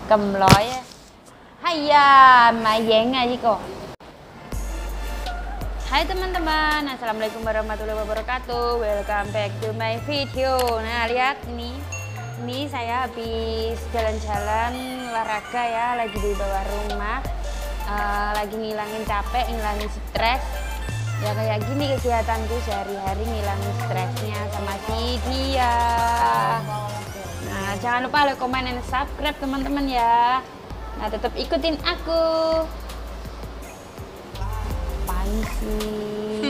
cầm lõi hay mayeng aja kok. Hai teman-teman, assalamualaikum warahmatullahi wabarakatuh. Welcome back to my video. Nah lihat ini saya habis jalan-jalan olahraga ya, lagi di bawah rumah, lagi ngilangin capek, ngilangin stres. Ya kayak gini kegiatanku sehari-hari, ngilangin stresnya sama si dia. Nah jangan lupa like, comment, dan subscribe teman-teman ya. Nah tetap ikutin aku. Apaan sih?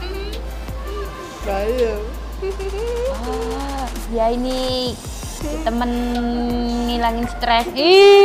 Bayu. Ya ini temen ngilangin stres. Ih.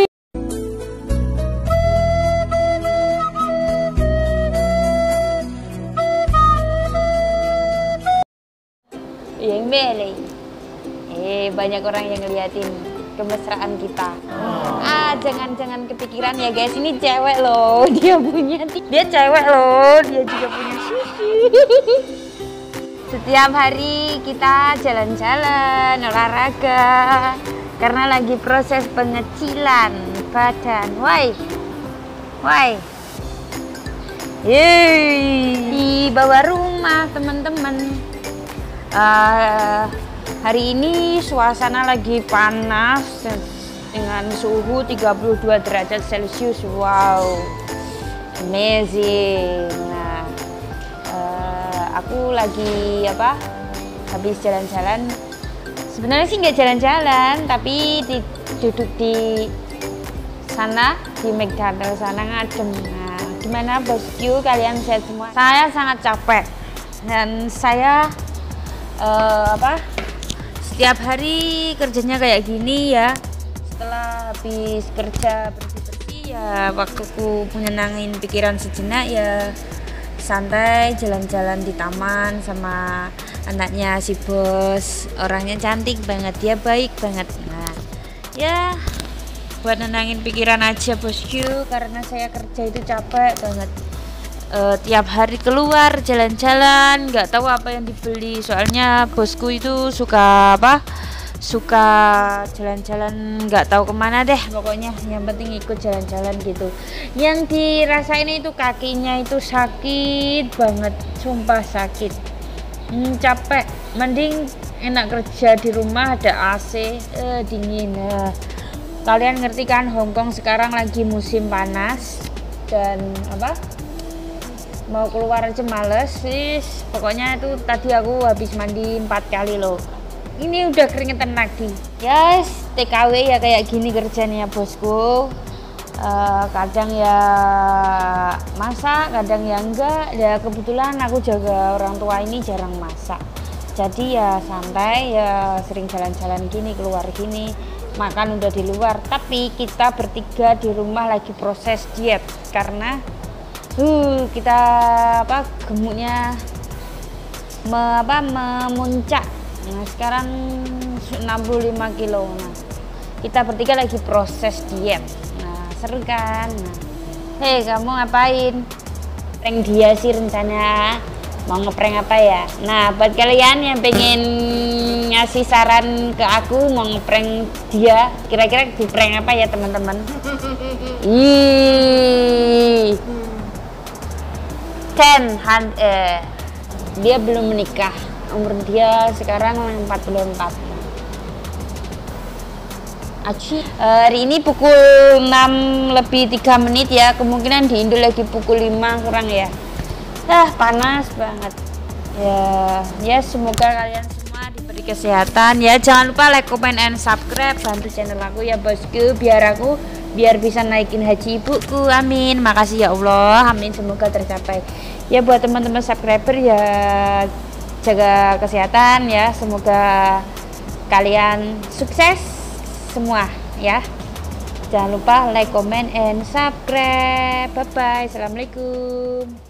Yang beli. Banyak orang yang ngeliatin kemesraan kita. Jangan kepikiran ya guys, ini cewek loh, dia cewek loh, dia juga punya sushi. Setiap hari kita jalan-jalan olahraga karena lagi proses pengecilan badan. Di bawah rumah teman-teman. Hari ini suasana lagi panas dengan suhu 32 derajat Celcius. Wow, amazing. Nah, aku lagi habis jalan-jalan. Sebenarnya sih nggak jalan-jalan, tapi duduk di sana, di McDonald's sana ngadem. Nah, gimana bosku, kalian sehat semua? Saya sangat capek dan saya setiap hari kerjanya kayak gini ya. Setelah habis kerja bersih-bersih ya, waktuku menyenangin pikiran sejenak ya, santai jalan-jalan di taman sama anaknya si bos. Orangnya cantik banget, dia baik banget. Nah ya buat nenangin pikiran aja bosku, karena saya kerja itu capek banget. Tiap hari keluar jalan-jalan, nggak tahu apa yang dibeli, soalnya bosku itu suka jalan-jalan nggak tahu kemana deh, pokoknya yang penting ikut jalan-jalan gitu. Yang dirasain itu kakinya itu sakit banget, sumpah sakit, capek. Mending enak kerja di rumah, ada AC, dingin. Kalian ngerti kan, Hongkong sekarang lagi musim panas dan mau keluar aja males sih. Pokoknya itu tadi aku habis mandi 4 kali loh. Ini udah keringetan lagi. Yes, TKW ya kayak gini kerjanya bosku. Kadang ya masak, kadang ya enggak. Ya kebetulan aku jaga orang tua ini jarang masak. Jadi ya santai ya, sering jalan-jalan gini, keluar gini. Makan udah di luar, tapi kita bertiga di rumah lagi proses diet karena kita gemuknya memuncak. Nah sekarang 65 kilo. Nah kita bertiga lagi proses diet. Nah seru kan. Hei kamu ngapain? Prank dia sih rencana. Mau ngeprank apa ya? Nah buat kalian yang pengen ngasih saran ke aku mau ngeprank dia, kira-kira di prank apa ya teman-teman? Dia belum menikah, umur dia sekarang 44. Hari ini pukul 6 lebih 3 menit ya, kemungkinan di Indo lagi pukul 5 kurang ya. Panas banget ya, semoga kalian semua diberi kesehatan ya. Jangan lupa like, comment, and subscribe, bantu channel aku ya bosku, biar bisa naikin haji ibuku. Amin, makasih ya Allah, amin, semoga tercapai ya. Buat teman-teman subscriber ya, jaga kesehatan ya, semoga kalian sukses semua ya. Jangan lupa like, comment, and subscribe. Bye bye, assalamualaikum.